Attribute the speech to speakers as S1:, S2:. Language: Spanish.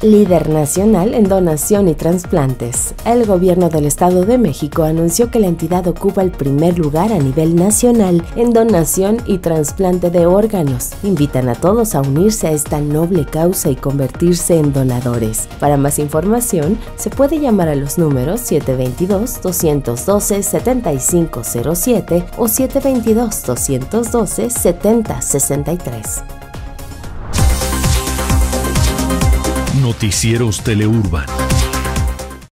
S1: Líder nacional en donación y trasplantes. El gobierno del Estado de México anunció que la entidad ocupa el primer lugar a nivel nacional en donación y trasplante de órganos. Invitan a todos a unirse a esta noble causa y convertirse en donadores. Para más información, se puede llamar a los números 722-212-7507 o 722-212-7063.
S2: Noticieros Teleurban.